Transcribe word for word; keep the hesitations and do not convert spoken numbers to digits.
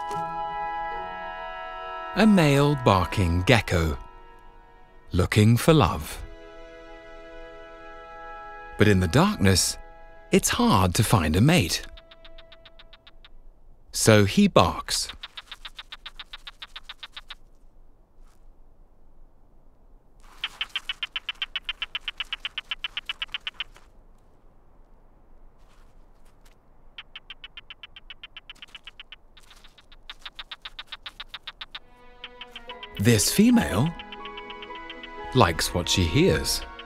A male barking gecko, looking for love. But in the darkness, it's hard to find a mate. So he barks. This female likes what she hears.